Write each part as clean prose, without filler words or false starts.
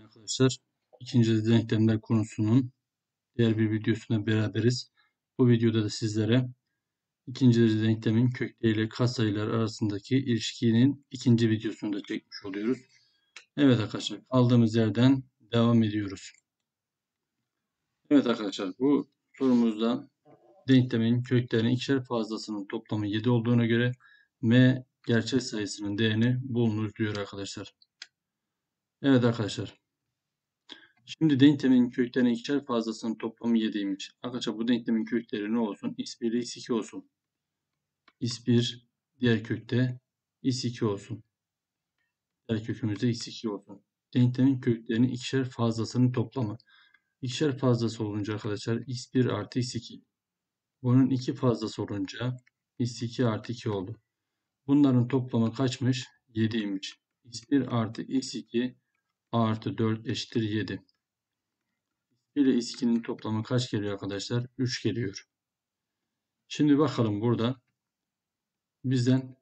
Arkadaşlar, ikinci denklemler konusunun diğer bir videosuna beraberiz. Bu videoda da sizlere ikinci derece denklemin kökleriyle katsayılar arasındaki ilişkinin ikinci videosunu da çekmiş oluyoruz. Evet arkadaşlar, kaldığımız yerden devam ediyoruz. Evet arkadaşlar, bu sorumuzda denklemin köklerinin ikişer fazlasının toplamı 7 olduğuna göre m gerçel sayısının değerini bulunuz diyor arkadaşlar. Evet arkadaşlar. Şimdi denklemin köklerinin ikişer fazlasının toplamı 7'ymiş. Arkadaşlar bu denklemin kökleri ne olsun? x1 ile x2 olsun. x1 diğer kökte x2 olsun. Diğer kökümüzde x2 olsun. Denklemin köklerinin ikişer fazlasının toplamı. İkişer fazlası olunca arkadaşlar x1 artı x2. Bunun iki fazlası olunca x2 artı 2 oldu. Bunların toplamı kaçmış? 7'ymiş. x1 artı x2 artı 4 eşittir 7. 1 ile x2'nin toplamı kaç geliyor arkadaşlar? 3 geliyor. Şimdi bakalım burada bizden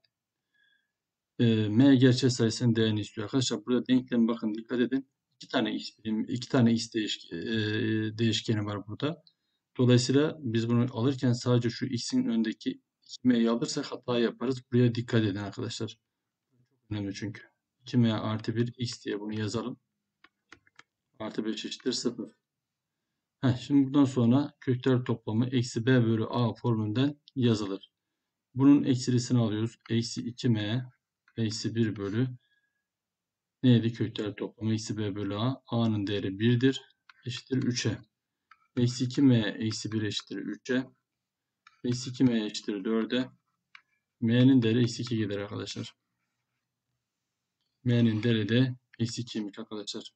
m gerçel sayısının değerini istiyor. Arkadaşlar burada denklem bakın dikkat edin. İki tane x değişkeni var burada. Dolayısıyla biz bunu alırken sadece şu x'in önündeki 2m'yi alırsak hata yaparız. Buraya dikkat edin arkadaşlar. Çok önemli çünkü. 2m artı 1 x diye bunu yazalım. Artı 5 eşittir 0. Şimdi buradan sonra kökler toplamı eksi b bölü a formülünden yazılır. Bunun eksilisini alıyoruz. Eksi 2m eksi 1 bölü neydi? Kökler toplamı eksi b bölü a. A'nın değeri 1'dir. Eşittir 3'e. Eksi 2m eksi 1 eşittir 3'e. Eksi 2m eşittir 4'e. M'nin değeri eksi 2 gelir arkadaşlar. M'nin değeri de eksi 2'ymiş arkadaşlar.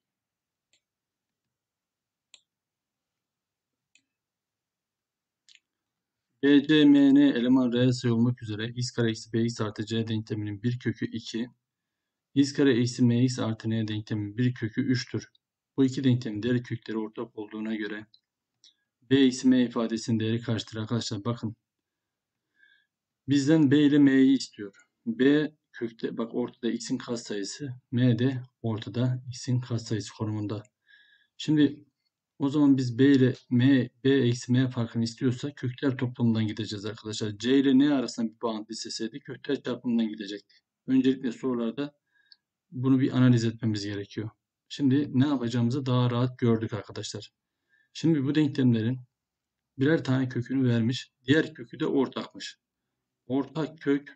B, C, M, N eleman reel sayı olmak üzere x kare eksi bx artı c denkleminin bir kökü 2, x kare eksi mx artı n denkleminin bir kökü 3'tür. Bu iki denklemin değer kökleri ortak olduğuna göre b eksi m ifadesinin değeri kaçtır arkadaşlar? Bakın. Bizden b ile m'yi istiyor. B kökte bak ortada x'in katsayısı, m de ortada x'in katsayısı konumunda. Şimdi o zaman biz b ile b eksi m farkını istiyorsa kökler toplamından gideceğiz arkadaşlar. C ile n arasında bir bağıntı isteseydik kökler çarpımından gidecektik. Öncelikle sorularda bunu bir analiz etmemiz gerekiyor. Şimdi ne yapacağımızı daha rahat gördük arkadaşlar. Şimdi bu denklemlerin birer tane kökünü vermiş. Diğer kökü de ortakmış. Ortak kök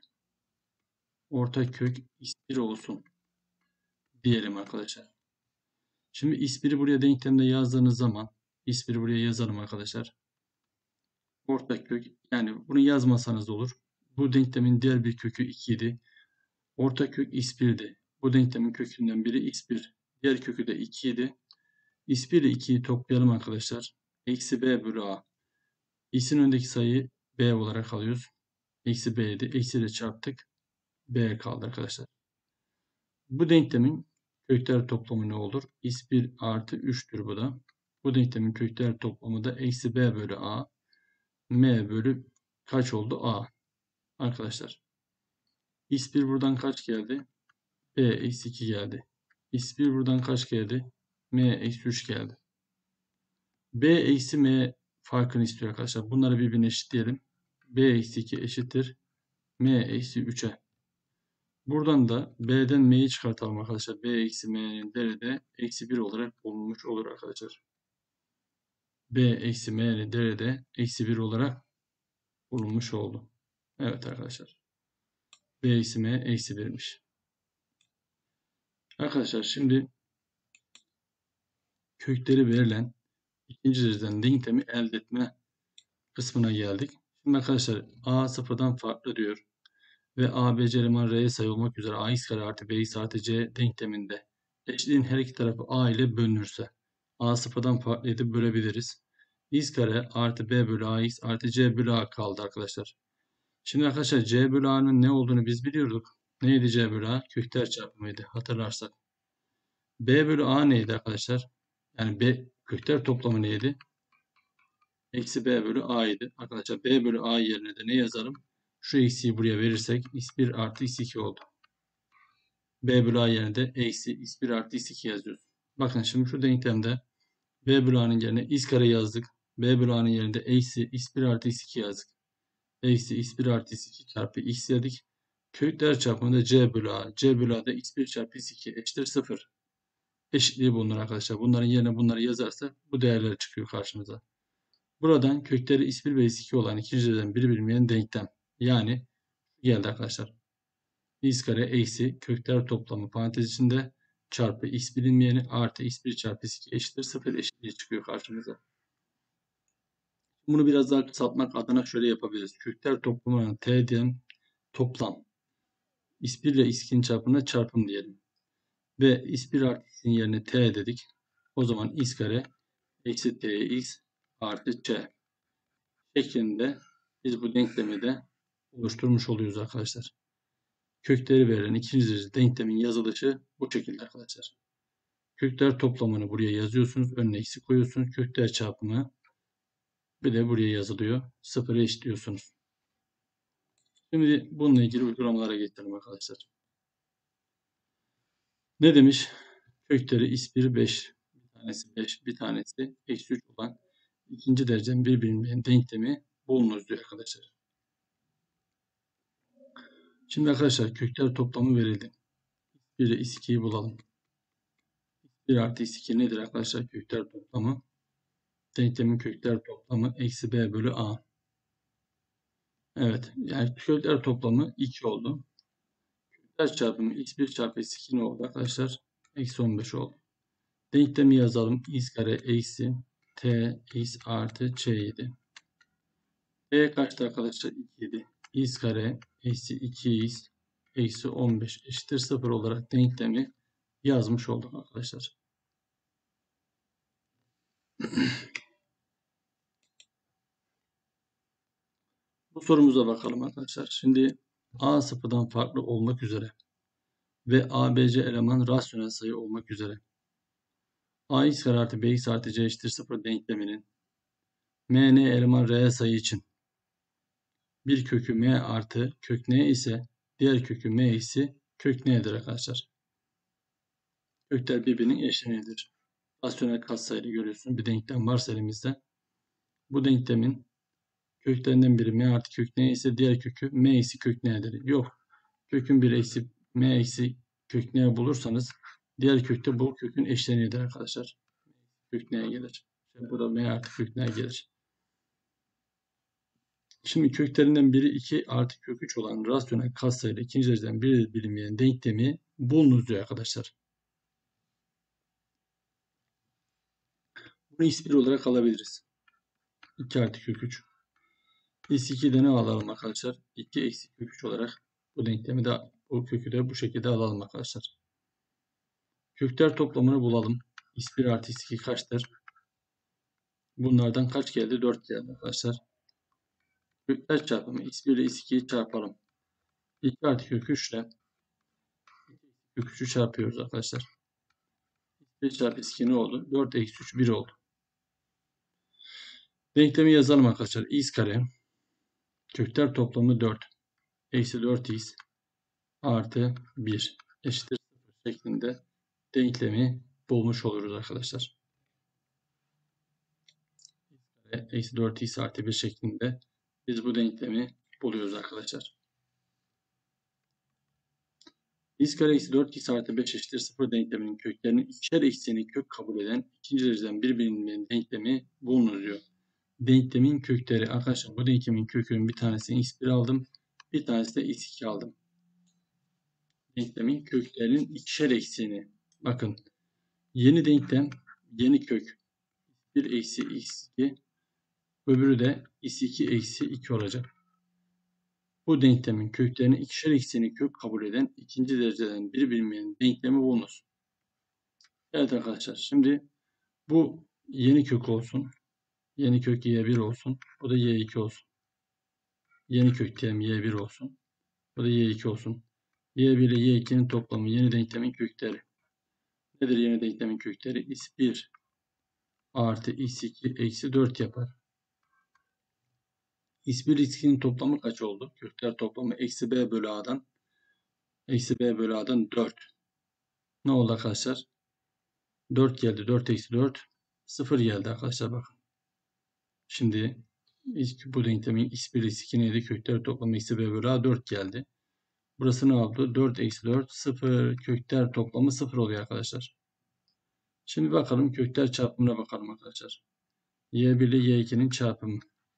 x1 olsun diyelim arkadaşlar. Şimdi x1'i buraya denklemde yazdığınız zaman x1'i buraya yazalım arkadaşlar. Ortak kök yani bunu yazmasanız olur. Bu denklemin diğer bir kökü 2 idi. Ortak kök x1'di. Bu denklemin kökünden biri x1. Diğer kökü de 2 idi. x1 ile 2'yi toplayalım arkadaşlar. Eksi b bölü a. X'in önündeki sayıyı b olarak alıyoruz. Eksi b'ydi. Eksi ile çarptık. B kaldı arkadaşlar. Bu denklemin kökler toplamı ne olur? x1 artı 3'tür bu da. Bu denklemin kökler toplamı da eksi b bölü a. M bölü kaç oldu? A. Arkadaşlar. x1 buradan kaç geldi? B eksi 2 geldi. x1 buradan kaç geldi? M eksi 3 geldi. B eksi M farkını istiyor arkadaşlar. Bunları birbirine eşitleyelim. B eksi 2 eşittir. M eksi 3'e. Buradan da B'den M'yi çıkartalım arkadaşlar. B eksi M'nin değeri de eksi 1 olarak bulunmuş olur arkadaşlar. B eksi M'nin değeri de eksi 1 olarak bulunmuş oldu. Evet arkadaşlar. B eksi M eksi 1'miş. Arkadaşlar şimdi kökleri verilen ikinci dereceden denklemi elde etme kısmına geldik. Şimdi arkadaşlar A sıfırdan farklı diyor. Ve A, B, C eleman reel sayı olmak üzere ax kare artı bx artı c denkleminde eşitliğin her iki tarafı a ile bölünürse a sıfırdan farklıydı bölebiliriz. X kare artı b bölü ax artı c bölü a kaldı arkadaşlar. Şimdi arkadaşlar c bölü a'nın ne olduğunu biz biliyorduk. Neydi c bölü a? Kökler çarpımıydı hatırlarsak. B bölü a neydi arkadaşlar? Yani b kökler toplamı neydi? Eksi b bölü a idi. Arkadaşlar b bölü a yerine de ne yazarım? Şu eksiği buraya verirsek x1 artı x2 oldu. B bölü a yerine de eksi x1 artı x2 yazıyoruz. Bakın şimdi şu denklemde b bölü a'nın yerine x kare yazdık. B bölü a'nın yerinde eksi x1 artı x2 yazdık. Eksi x1 artı x2 çarpı x dedik. Kökler çarpımında c bölü a. C bölü a da x1 çarpı x2 eşittir 0. Eşitliği bulunur arkadaşlar. Bunların yerine bunları yazarsak bu değerler çıkıyor karşımıza. Buradan kökleri x1 ve x2 olan ikinci dereceden biri bilinmeyen denklem. Yani geldi arkadaşlar. X kare eksi kökler toplamı parantez içinde çarpı x bilinmeyeni artı x1 çarpı x2 eşittir 0 eşitliği çıkıyor karşımıza. Bunu biraz daha kısaltmak adına şöyle yapabiliriz. Kökler toplamının t diyelim toplam. x1 ile x2'nin çarpımına çarpım diyelim. Ve x1 artı x'in yerine t dedik. O zaman x kare eksi tx artı c şeklinde biz bu denklemi de oluşturmuş oluyoruz arkadaşlar. Kökleri verilen ikinci derece denklemin yazılışı bu şekilde arkadaşlar. Kökler toplamını buraya yazıyorsunuz. Önüne eksi koyuyorsunuz. Kökler çarpımı bir de buraya yazılıyor. Sıfıra eşitliyorsunuz. Şimdi bununla ilgili uygulamalara geçelim arkadaşlar. Ne demiş? Kökleri x1 5. Bir tanesi 5. Bir tanesi eksi 3 olan ikinci derecen bir bilinmeyen denklemi bulunuz diyor arkadaşlar. Şimdi arkadaşlar kökler toplamı verildi. Bir de x2'yi bulalım. 1 artı x2 nedir arkadaşlar? Kökler toplamı. Denklemin kökler toplamı eksi b bölü a. Evet. Yani kökler toplamı 2 oldu. Kökler çarpımı x1 çarpı x2 ne oldu arkadaşlar? Eksi 15 oldu. Denklemi yazalım. X kare eksi t x artı c idi. B kaçtı arkadaşlar? 2 idi. X kare eksi 2x eksi 15 eşittir 0 olarak denklemi yazmış olduk arkadaşlar. Bu sorumuza bakalım arkadaşlar. Şimdi a sıfırdan farklı olmak üzere ve ABC eleman rasyonel sayı olmak üzere ax kare artı bx artı c eşittir 0 denkleminin mn eleman reel sayı için bir kökü m artı kök n ise diğer kökü m ise kök n'dir arkadaşlar. Kökler birbirinin eşleniğidir. Rasyonel katsayılı görüyorsun. Bir denklem varsa elimizde. Bu denklemin köklerinden biri m artı kök n ise diğer kökü m ise kök n'dir. Yok. Kökün biri eksi m eksi kök n bulursanız diğer kökte bu kökün eşleniğidir arkadaşlar. Kök n'ye gelir. Bu da m artı kök n gelir. Şimdi köklerinden biri 2 artı kök 3 olan rasyonel katsayılı ikinci dereceden bir bilinmeyen denklemi bulunuz diyor arkadaşlar. Bunu x1 olarak alabiliriz. 2 artı kök 3. x2'de ne alalım arkadaşlar? 2 eksi kök 3 olarak bu denklemi de bu kökü de bu şekilde alalım arkadaşlar. Kökler toplamını bulalım. x1 artı x2 kaçtır? Bunlardan kaç geldi? 4 geldi arkadaşlar. Kökler çarpımı x1 ile x2'yi çarpalım. 2 artı kök 3 ile kök 3'ü çarpıyoruz arkadaşlar. 1 çarpı x2 ne oldu? 4 eksi 3 1 oldu. Denklemi yazalım arkadaşlar. X kare kökler toplamı 4 eksi 4x artı 1 eşittir 0 şeklinde denklemi bulmuş oluruz arkadaşlar. Eksi 4x artı 1 şeklinde biz bu denklemi buluyoruz arkadaşlar. X kare eksi 4x artı 5 eşittir 0 denkleminin köklerinin ikişer eksiğini kök kabul eden ikinci dereceden bir bilinmeyen denklemi bulunur diyor. Denklemin kökleri arkadaşlar bu denklemin kökünün bir tanesini x1 aldım. Bir tanesi de x2 aldım. Denklemin köklerinin ikişer eksiğini. Bakın yeni denklem yeni kök 1 eksi x2 öbürü de x2 eksi 2 olacak. Bu denklemin köklerini ikişer eksiğini kök kabul eden ikinci dereceden bir bilinmeyen denklemi bulunuz. Evet arkadaşlar şimdi bu yeni kök olsun. Yeni kök y1 olsun. Bu da y2 olsun. Yeni kök diyelim y1 olsun. Bu da y2 olsun. y1 ile y2'nin toplamı yeni denklemin kökleri. Nedir yeni denklemin kökleri? x1 artı x2 eksi 4 yapar. x1 x2'nin toplamı kaç oldu? Kökler toplamı eksi b bölü a'dan eksi b bölü a'dan 4. Ne oldu arkadaşlar? 4 geldi. 4 eksi 4. 0 geldi arkadaşlar bakın. Şimdi bu denklemin x1 x2 neydi? Kökler toplamı eksi b bölü a 4 geldi. Burası ne oldu? 4 eksi 4 0. Kökler toplamı 0 oluyor arkadaşlar. Şimdi bakalım kökler çarpımına bakalım arkadaşlar. Y1 ile Y2'nin çarpımı.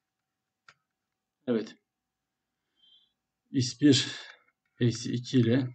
Evet. x1 eksi 2 ile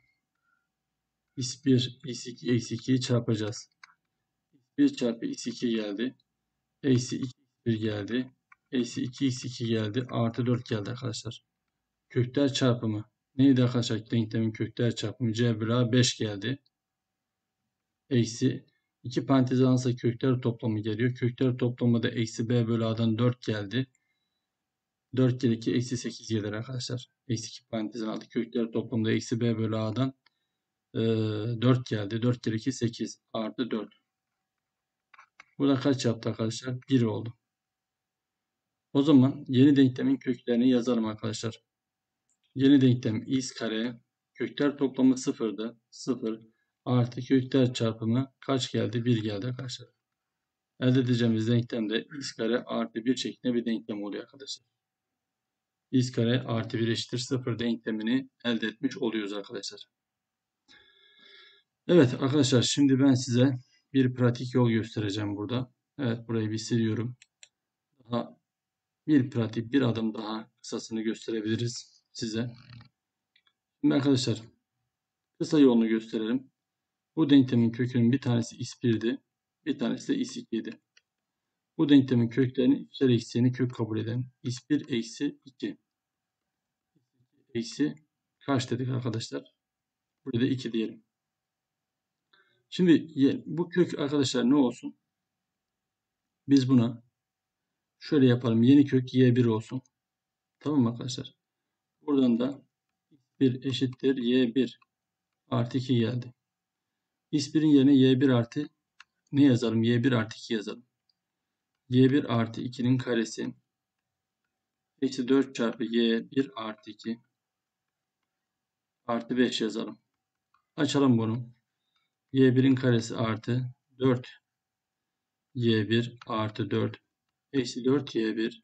x1 x2 eksi 2'yi çarpacağız. x1 çarpı x2 geldi. Eksi 2 x1 geldi. Eksi 2 x2 geldi. Artı 4 geldi arkadaşlar. Kökler çarpımı. Neydi arkadaşlar? Denklemin kökler çarpımı. C bölü A 5 geldi. Eksi 2 parantez alırsa kökler toplamı geliyor. Kökler toplamı da eksi B bölü A'dan 4 geldi. 4 kere 2 eksi 8 gelir arkadaşlar. Eksi 2 parantezin altı kökler toplamında eksi B bölü A'dan 4 geldi. 4 kere 2 8 artı 4. Burada kaç yaptı arkadaşlar? 1 oldu. O zaman yeni denklemin köklerini yazalım arkadaşlar. Yeni denklem x kare kökler toplamı 0'dı. 0 artı kökler çarpımı kaç geldi? 1 geldi arkadaşlar. Elde edeceğimiz denklem de x kare artı 1 şeklinde bir denklem oluyor arkadaşlar. X kare artı 1 eşittir 0 denklemini elde etmiş oluyoruz arkadaşlar. Evet arkadaşlar şimdi ben size bir pratik yol göstereceğim burada. Evet burayı bir siliyorum. Daha bir pratik bir adım daha kısasını gösterebiliriz size. Şimdi arkadaşlar kısa yolunu gösterelim. Bu denklemin kökünün bir tanesi x1'di. Bir tanesi de x2'ydi. Bu denklemin köklerini ikişer eksiğini kök kabul edelim. x1 eksi 2. Eksi kaç dedik arkadaşlar? Burada 2 diyelim. Şimdi bu kök arkadaşlar ne olsun? Biz buna şöyle yapalım. Yeni kök y1 olsun. Tamam mı arkadaşlar? Buradan da x1 eşittir y1 artı 2 geldi. x1'in yerine y1 artı ne yazalım? y1 artı 2 yazalım. y1 artı 2'nin karesi eksi 4 çarpı y1 artı 2 artı 5 yazalım. Açalım bunu. y1'in karesi artı 4 y1 artı 4 eksi 4 y1.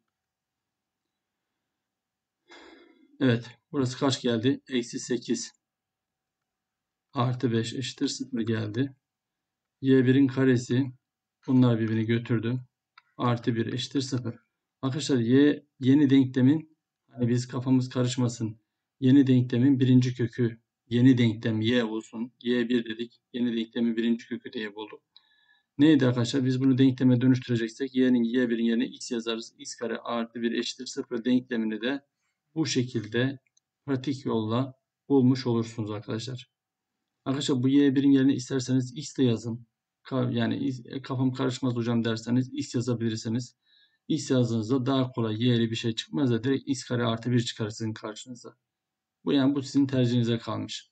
Evet. Burası kaç geldi? Eksi 8 artı 5 eşittir 0 geldi. Y1'in karesi bunlar birbirini götürdü. Artı 1 eşittir 0. Arkadaşlar yeni denklemin hani biz kafamız karışmasın. Yeni denklemin birinci kökü yeni denklem y olsun. Y1 dedik. Yeni denklemin birinci kökü diye bulduk. Neydi arkadaşlar? Biz bunu denkleme dönüştüreceksek y1'in yerine x yazarız. X kare artı 1 eşittir 0 denklemini de bu şekilde pratik yolla bulmuş olursunuz arkadaşlar. Arkadaşlar bu y1'in yerine isterseniz x de yazın. Yani kafam karışmaz hocam derseniz x yazabilirsiniz. X yazdığınızda daha kolay y'li bir şey çıkmaz da direkt x kare artı 1 çıkar sizin karşınıza. Bu sizin tercihinize kalmış.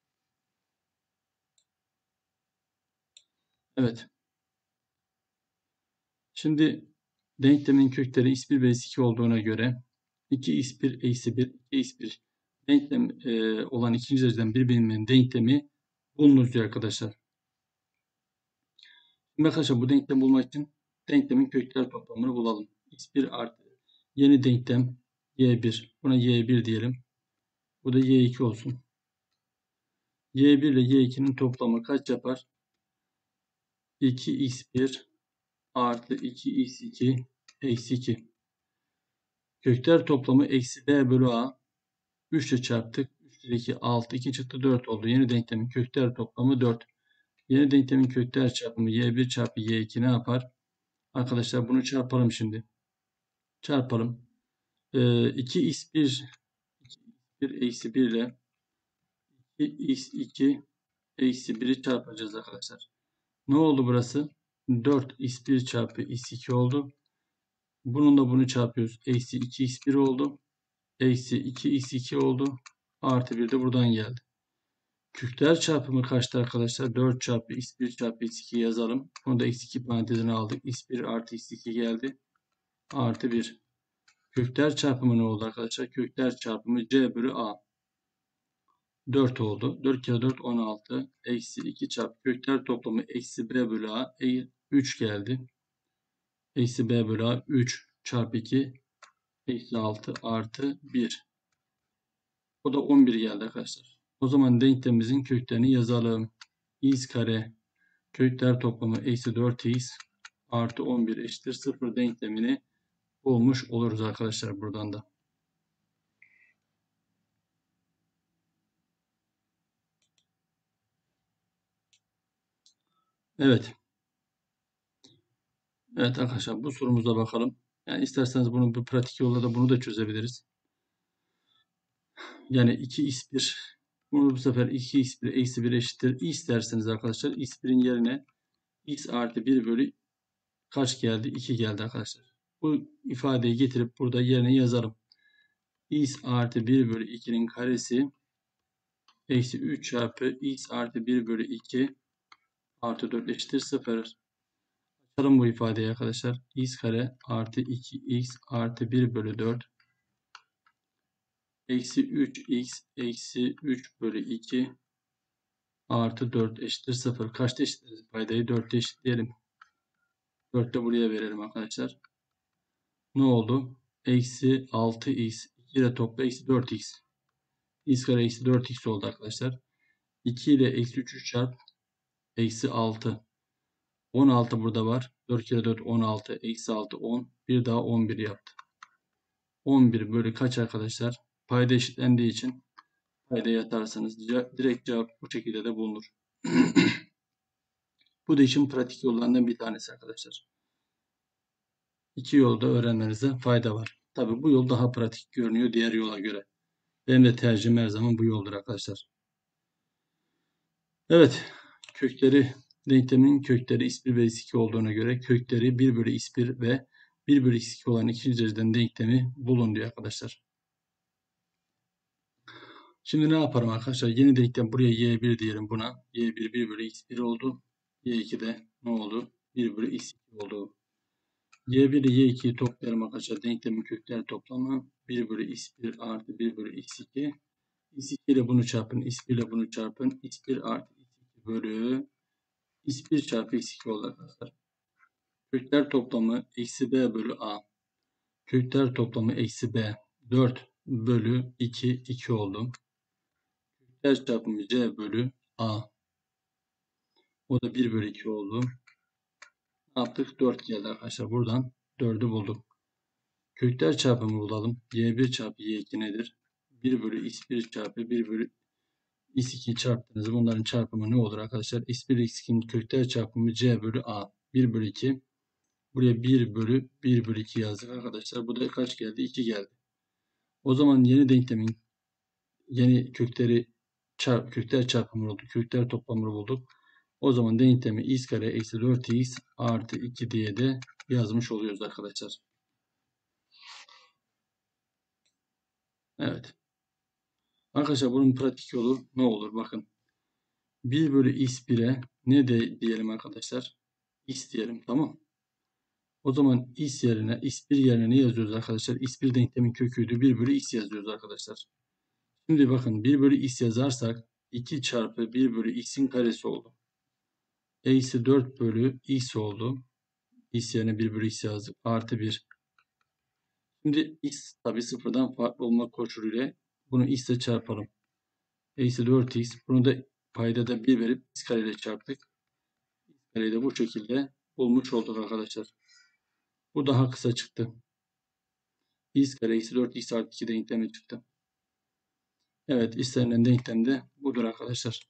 Evet. Şimdi denklemin kökleri x1 ve x2 olduğuna göre 2x1 eksi 1 2x1 denklem olan ikinci dereceden bir bilinmenin denklemi bulunuz diyor arkadaşlar. Şimdi arkadaşlar bu denklemi bulmak için denklemin kökler toplamını bulalım. x1 artı yeni denklem y1. Buna y1 diyelim. Bu da y2 olsun. y1 ile y2'nin toplamı kaç yapar? 2x1 artı 2x2 eksi 2. Kökler toplamı eksi b bölü a. 3 ile çarptık. 3 ile 2 6. 2 çıktı 4 oldu. Yeni denklemin kökler toplamı 4. Yeni denklemin kökler çarpımı y1 çarpı y2 ne yapar? Arkadaşlar bunu çarpalım şimdi. Çarpalım. 2x1 eksi 1 ile 2x2 eksi 1'i çarpacağız arkadaşlar. Ne oldu burası? 4x1 çarpı x2 oldu. Bunun da bunu çarpıyoruz. Eksi 2x1 oldu. Eksi 2x2 oldu. Artı 1 de buradan geldi. Kökler çarpımı kaçtı arkadaşlar? 4 çarpı x1 çarpı x2 yazalım. Bunu da x2 parantezine aldık. x1 artı x2 geldi. Artı 1. Kökler çarpımı ne oldu arkadaşlar? Kökler çarpımı c bölü a. 4 oldu. 4 kere 4 16. Eksi 2 çarpı kökler toplamı eksi b bölü a 3 geldi. Eksi b bölü a 3 çarpı 2 eksi 6 artı 1. O da 11 geldi arkadaşlar. O zaman denklemimizin köklerini yazalım. X kare kökler toplamı eksi 4x artı 11 eşittir 0 denklemini bulmuş oluruz arkadaşlar buradan da. Evet. Evet arkadaşlar bu sorumuza bakalım. Yani isterseniz bunu bir pratik yolla da bunu da çözebiliriz. Yani 2x1 bunu bu sefer 2x1 eksi 1 eşittir. X derseniz arkadaşlar x1'in yerine x artı 1 bölü kaç geldi? 2 geldi arkadaşlar. Bu ifadeyi getirip burada yerine yazarım. X artı 1 bölü 2'nin karesi eksi 3 çarpı x artı 1 bölü 2 artı 4 eşittir 0. Açalım bu ifadeyi arkadaşlar. X kare artı 2x artı 1 bölü 4 eksi 3x eksi 3 bölü 2 artı 4 eşittir 0. Kaçta eşitleriz? Paydayı 4'te eşitleyelim. 4 de buraya verelim arkadaşlar. Ne oldu? Eksi 6x 2 ile topla eksi 4x. X kare eksi 4x oldu arkadaşlar. 2 ile eksi 3'ü çarp eksi 6. 16 burada var. 4 kere 4 16 eksi 6 10. Bir daha 11 yaptı. 11 bölü kaç arkadaşlar? Payda eşitlendiği için paydaya yatarsanız direkt cevap bu şekilde de bulunur. Bu da işin pratik yollarından bir tanesi arkadaşlar. İki yolda öğrenmenize fayda var. Tabi bu yol daha pratik görünüyor diğer yola göre. Benim de tercihim her zaman bu yoldur arkadaşlar. Evet. Denklemin kökleri x1 ve x2 olduğuna göre kökleri 1 bölü x1 ve 1 bölü x2 olan ikinci dereceden denklemi bulun diyor arkadaşlar. Şimdi ne yaparım arkadaşlar? Yeni denklem buraya y1 diyelim buna. y1 1 bölü x1 oldu. y2 de ne oldu? 1 bölü x2 oldu. y1 ile y2'yi toplayalım arkadaşlar. Denklemin kökler toplamı 1 bölü x1 artı 1 bölü x2. x2 ile bunu çarpın. x1 ile bunu çarpın. x1 artı x2 bölü x1 çarpı x2 oldu arkadaşlar. Kökler toplamı eksi b bölü a. Kökler toplamı eksi b. 4 bölü 2 2 oldu. Kökler çarpımı c bölü a. O da 1 bölü 2 oldu. Ne yaptık? 4 geldi arkadaşlar. Buradan 4'ü bulduk. Kökler çarpımı bulalım. y1 çarpı y2 nedir? 1 bölü x1 çarpı 1 bölü x2 çarptığınızda bunların çarpımı ne olur arkadaşlar? x1 x2'nin kökler çarpımı c bölü a. 1 bölü 2. Buraya 1 bölü 1 bölü 2 yazdık arkadaşlar. Bu da kaç geldi? 2 geldi. O zaman yeni denklemin yeni kökler çarpımı bulduk. Kökler toplamını bulduk. O zaman denklemi x kare eksi 4x artı 2 diye de yazmış oluyoruz arkadaşlar. Evet. Arkadaşlar bunun pratik yolu ne olur? Bakın. 1 bölü x1'e ne de diyelim arkadaşlar? X diyelim. Tamam. O zaman x1 yerine ne yazıyoruz arkadaşlar? x1 denklemin köküydü. 1 bölü x yazıyoruz arkadaşlar. Şimdi bakın 1 bölü x yazarsak 2 çarpı 1 bölü x'in karesi oldu. Eksi 4 bölü x oldu. X yerine 1 bölü x yazdık. Artı 1. Şimdi x tabi sıfırdan farklı olmak koşuluyla bunu x ile çarpalım. Eksi 4x. Bunu da payda da 1 verip x kare ile çarptık. X kareyi de bu şekilde bulmuş olduk arkadaşlar. Bu daha kısa çıktı. X kare eksi 4x artı 2 denklemi çıktı. Evet, istenilen denklem de budur arkadaşlar.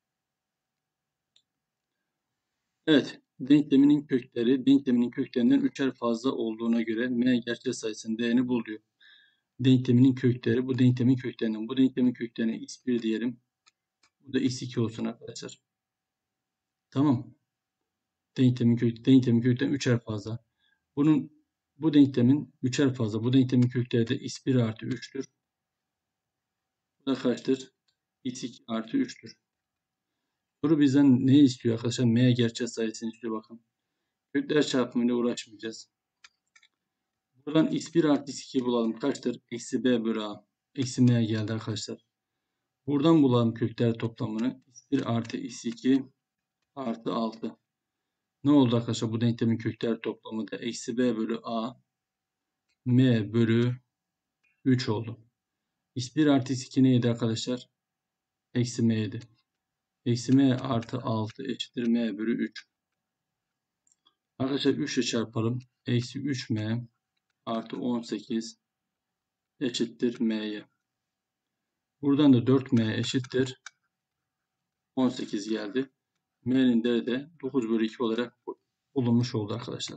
Evet, denkleminin köklerinden 3'er fazla olduğuna göre m gerçel sayısının değerini bul diyor. Denkleminin kökleri bu denklemin köklerinden. Bu denklemin köklerine x1 diyelim. Bu da x2 olsun arkadaşlar. Tamam. Denklemin kökten 3'er fazla. Bu denklemin 3'er fazla. Bu denklemin kökleri de x1 artı 3'tür. Bu da kaçtır? x2 artı 3'tür. Soru bizden ne istiyor arkadaşlar? M gerçel sayısını istiyor bakın. Kökler çarpımıyla uğraşmayacağız. Buradan x1 artı x2 bulalım. Kaçtır? Eksi b bölü a. Eksi m geldi arkadaşlar. Buradan bulalım kökler toplamını. x1 artı x2 artı 6. Ne oldu arkadaşlar? Bu denklemin kökler toplamı da eksi b bölü a m bölü 3 oldu. x1 artı x2 neydi arkadaşlar? Eksi m'ydi. Eksi m artı 6 eşittir m bölü 3. Arkadaşlar 3 ile çarpalım. Eksi 3m artı 18 eşittir m'ye. Buradan da 4m eşittir 18 geldi. M'nin değeri de 9 bölü 2 olarak bulunmuş oldu arkadaşlar.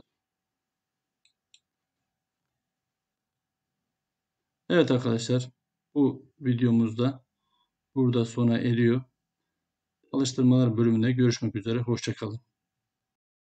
Evet arkadaşlar, bu videomuzda burada sona eriyor. Alıştırmalar bölümünde görüşmek üzere. Hoşça kalın.